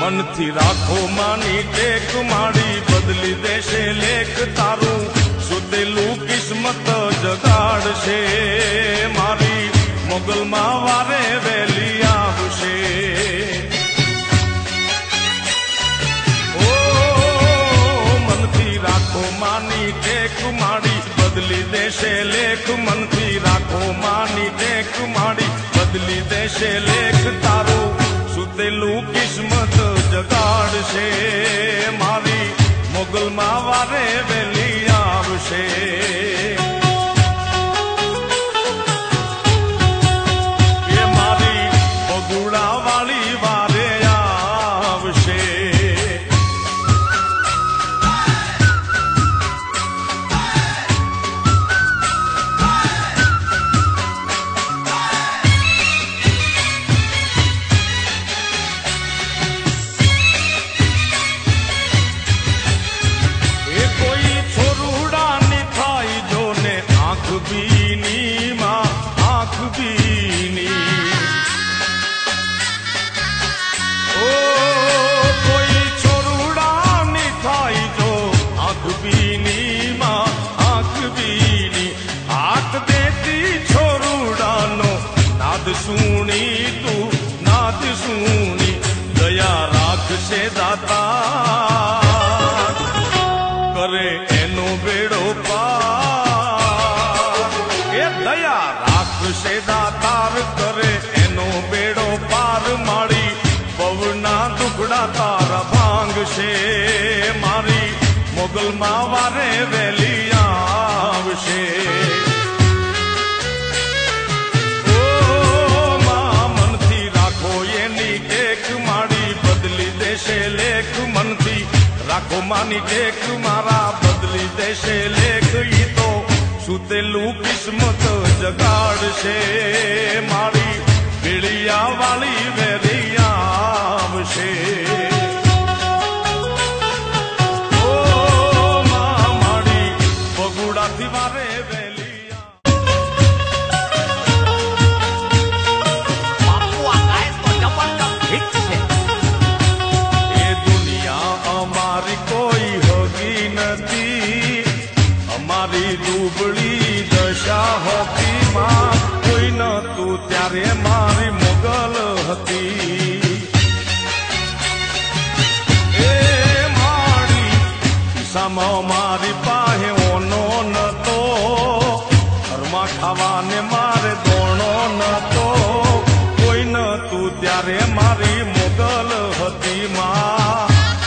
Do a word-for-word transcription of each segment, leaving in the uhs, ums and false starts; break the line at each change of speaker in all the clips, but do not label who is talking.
મનથી રાખો માની ટેક માડી બદલી દેશે લેખ તારું સુતેલું કિસ્મત જગાડશે મારી મોગલમાં વારે વેલી આવશે ઓ મનથી રાખો માની ટેક માડી બદલી દેશે લેખ મનથી રાખો માની ટેક માડી બદલી દેશે લેખ તારું સુતેલું કિસ્મત જગાડશે મારી મોગલમાં વારે વેલી આવશે એ મારી બગુડા વાળી વારે આવશે સુણી તું નાદ સુણી દયા રાખશે દાતા કરે એનો બેડો પાર એ દયા રાખશે દાતાર કરે એનો બેડો પાર મારી પવના દુખડા તારા ભાંગશે મારી મોગલમાં વારે વેલી આવશે લેખ મનથી રાખો માની ટેક મારા બદલી દેશે લેખ ઈ તો સુતેલું કિસ્મત જગાડશે મારી પીળિયા વાળી વેરી આવશે ઓ મા મારી બગુડાથી વારે વેલી દુબળી દશા હતી માં કોઈ નતું ત્યારે મારી મોગલ હતી એ મારી કિસ્સામાં મારી પાસે ઓનો નતો ઘરમાં ખાવાને મારે દોણો નતો કોઈ નતું ત્યારે મારી મોગલ હતી માં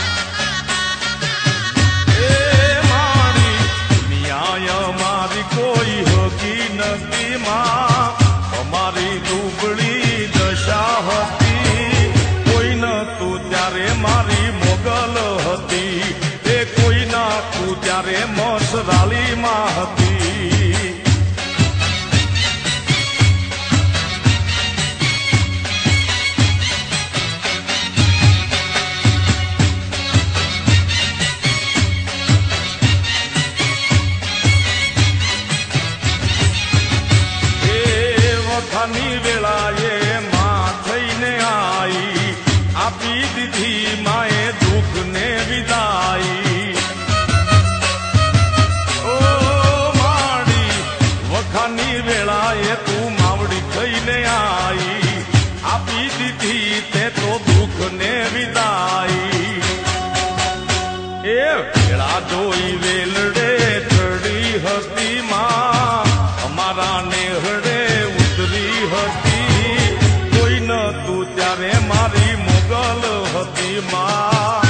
કોઈ હોગી નથી માં અમારી દુબળી દશા હતી કોઈ નતું ત્યારે મારી મોગલ હતી એ કોઈ નાતું ત્યારે મસરાલીમાં હતી ની વેળાએ માં થઈને આઈ આપી દીધી માએ દુઃખ ને વિદાઈ ઓ માડી વખાની વેળાએ તું માવડી થઈને આઈ આપી દીધી તે તો દુઃખ ને વિદાઈ એ વેળા જોઈ વેલડે ચડી હતી માં અમારા નેહડે હતી કોઈ નતું ત્યારે મારી મોગલ હતી માં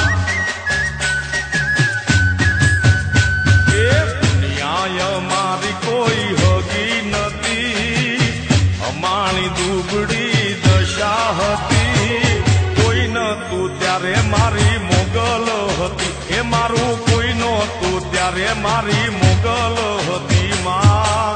એ ન્યાય મારી કોઈ હગી નથી અમારી દુબળી દશા હતી કોઈ નતું ત્યારે મારી મોગલ હતી એ મારું કોઈ નતું ત્યારે મારી મોગલ હતી માં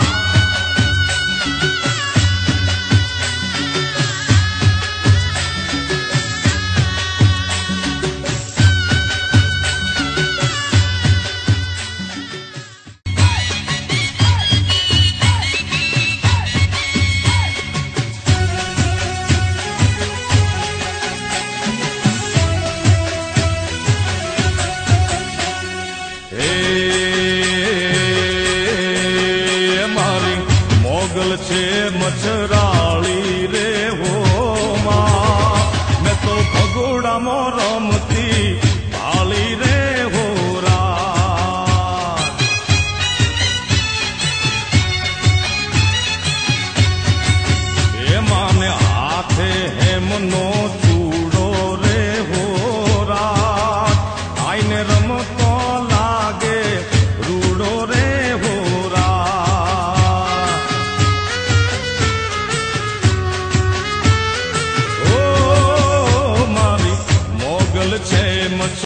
છે મચરાળી રે હો માં મેં તો ભગોડામાં રમતી ભાળી રે હો રાત એમાં ને હાથે હેમનો ચૂડો રે હો રાત આઈને રમતો લાગે રૂડો રે હો રાત ઓ મારી મોગલ છે મચ